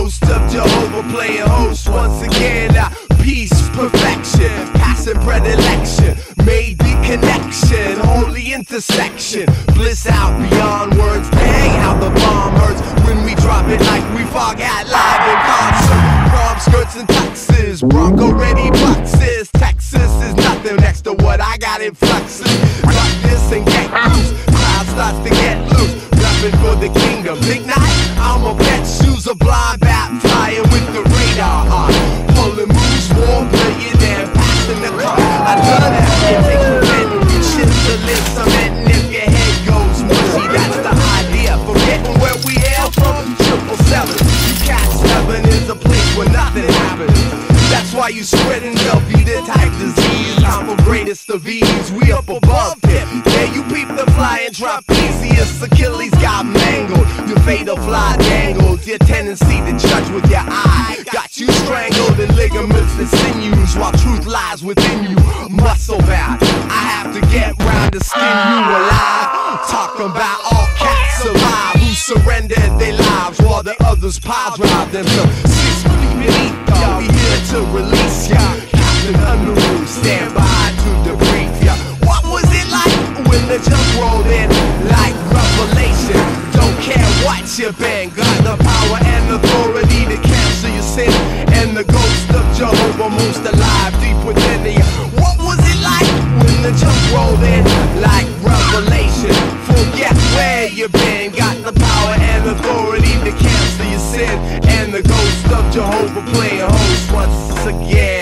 ghost of Jehovah playing host once again. Peace, perfection, passing predilection, made the connection, holy intersection, bliss out beyond words. Dang, how the bomb hurts when we drop it like we forgot live in concert. Prom skirts and tuxes, Bronco ready boxes. Texas is nothing next to what I got in fluxes. Rock this and get loose, crowd starts to get loose. Rapping for the kingdom, big night. I'm a pet, shoes a blind bat, flying with the radar on. Pulling moves, war, billionaire, passing the car. I done that, it takes a minute. Shit to live cement, and if your head goes mushy, that's the idea. Forgetting where we hail from, 777. You catch heaven is a place where nothing happens. That's why you spreading Velveeta type disease. I'm the greatest of ease, we up above it. Yeah, you peep the flying trapezius. Achilles got mangled, your fatal fly dangles. Your tendency to judge with your eye got you strangled in ligaments and sinews, while truth lies within you, muscle bound. I have to get round to skin you alive. Talking about all cats survive who surrendered their lives while the others pile drive themselves 6 feet beneath. We here to release ya. Captain Underwood, stand by to debrief ya. What was it like when the jump rolled in? Like revelation. Don't care what you've been. Got the power and authority to cancel your sin. And the ghost of Jehovah most alive deep within you. What was it like when the jump rolled in? Like revelation. Forget where you've been. Got the power and authority to cancel your sin. And the ghost of Jehovah playing host once again.